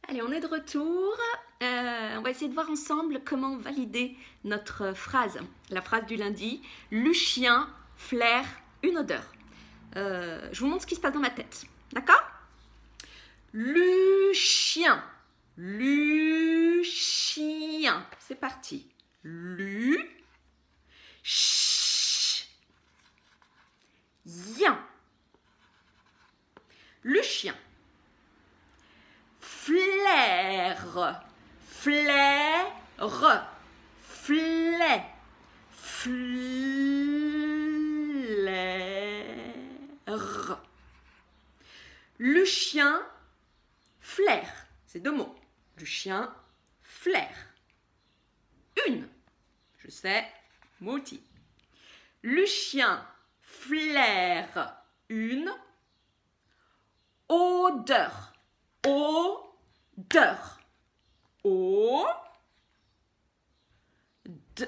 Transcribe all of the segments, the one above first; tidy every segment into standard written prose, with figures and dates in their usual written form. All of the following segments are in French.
Allez, on est de retour. On va essayer de voir ensemble comment valider notre phrase. La phrase du lundi. Le chien flaire une odeur. Je vous montre ce qui se passe dans ma tête. D'accord? Le chien. Le chien. C'est parti. Le chien. Le chien. Flaire, flaire, flaire, flaire. Le chien flaire, c'est deux mots. Le chien flaire. Une, je sais, multi. Le chien flaire une odeur. Odeur. O. D.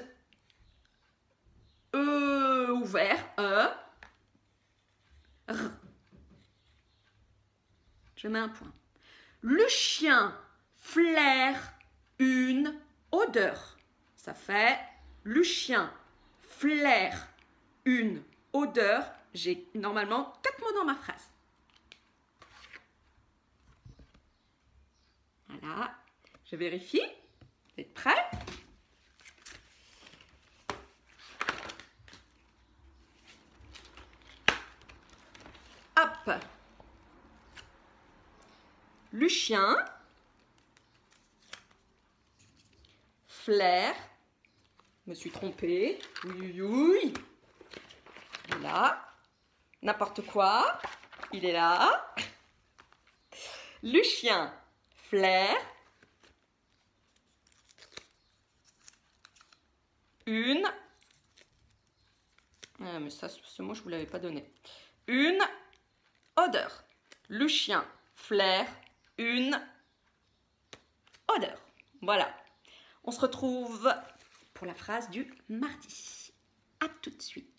E ouvert. E. R. Je mets un point. Le chien flaire une odeur. Ça fait le chien flaire une odeur. J'ai normalement 4 mots dans ma phrase. Voilà, je vérifie. Vous êtes prêts? Hop. Le chien flaire. Je me suis trompée. Oui, oui. Il est là. N'importe quoi. Il est là. Le chien flaire une. Ah, mais ça, ce mot, je ne vous l'avais pas donné. Une odeur. Le chien flaire une odeur. Voilà. On se retrouve pour la phrase du mardi. À tout de suite.